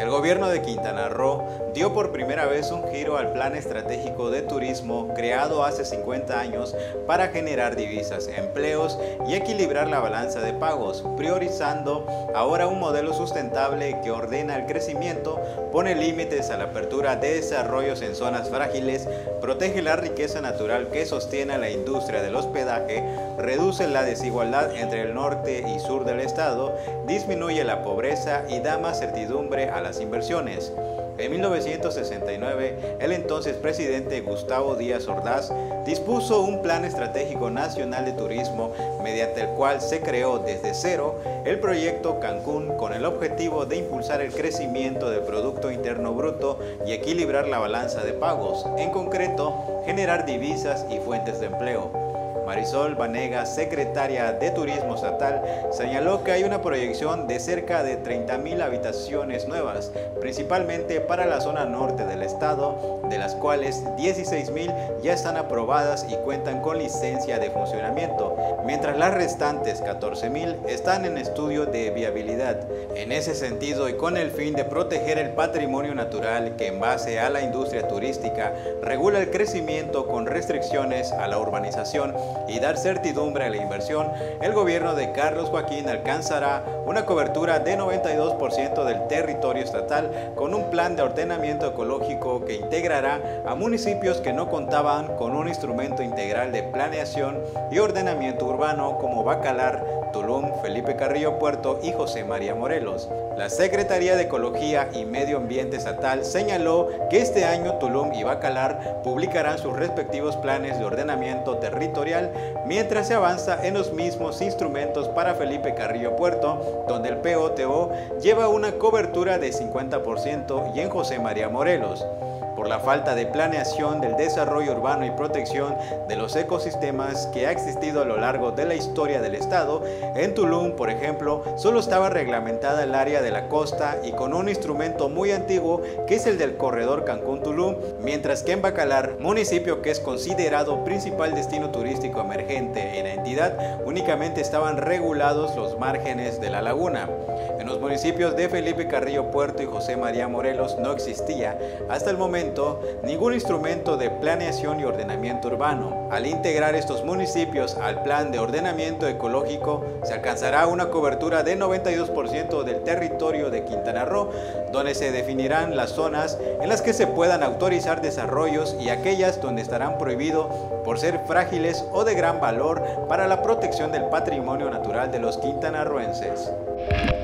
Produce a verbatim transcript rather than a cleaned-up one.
El gobierno de Quintana Roo dio por primera vez un giro al Plan Estratégico de Turismo creado hace cincuenta años para generar divisas, empleos y equilibrar la balanza de pagos, priorizando ahora un modelo sustentable que ordena el crecimiento, pone límites a la apertura de desarrollos en zonas frágiles, protege la riqueza natural que sostiene a la industria del hospedaje, reduce la desigualdad entre el norte y sur del estado, disminuye la pobreza y da más certidumbre a las inversiones. En mil novecientos sesenta y nueve, el entonces presidente Gustavo Díaz Ordaz dispuso un Plan Estratégico Nacional de Turismo mediante el cual se creó desde cero el proyecto Cancún con el objetivo de impulsar el crecimiento del Producto Interno Bruto y equilibrar la balanza de pagos, en concreto, generar divisas y fuentes de empleo. Marisol Vanegas, secretaria de Turismo Estatal, señaló que hay una proyección de cerca de treinta mil habitaciones nuevas, principalmente para la zona norte del estado, de las cuales dieciséis mil ya están aprobadas y cuentan con licencia de funcionamiento, mientras las restantes catorce mil están en estudio de viabilidad. En ese sentido y con el fin de proteger el patrimonio natural que en base a la industria turística regula el crecimiento con restricciones a la urbanización y dar certidumbre a la inversión, el gobierno de Carlos Joaquín alcanzará una cobertura de noventa y dos por ciento del territorio estatal con un plan de ordenamiento ecológico que integrará a municipios que no contaban con un instrumento integral de planeación y ordenamiento urbano como Bacalar, Tulum, Felipe Carrillo Puerto y José María Morelos. La Secretaría de Ecología y Medio Ambiente Estatal señaló que este año Tulum y Bacalar publicarán sus respectivos planes de ordenamiento territorial mientras se avanza en los mismos instrumentos para Felipe Carrillo Puerto, donde el P O T O lleva una cobertura de cincuenta por ciento y en José María Morelos. Por la falta de planeación del desarrollo urbano y protección de los ecosistemas que ha existido a lo largo de la historia del estado, en Tulum, por ejemplo, solo estaba reglamentada el área de la costa y con un instrumento muy antiguo que es el del corredor Cancún-Tulum, mientras que en Bacalar, municipio que es considerado principal destino turístico emergente en la entidad, únicamente estaban regulados los márgenes de la laguna. En los municipios de Felipe Carrillo Puerto y José María Morelos no existía, hasta el momento, ningún instrumento de planeación y ordenamiento urbano. Al integrar estos municipios al plan de ordenamiento ecológico, se alcanzará una cobertura de noventa y dos por ciento del territorio de Quintana Roo, donde se definirán las zonas en las que se puedan autorizar desarrollos y aquellas donde estarán prohibidos por ser frágiles o de gran valor para la protección del patrimonio natural de los quintanarroenses.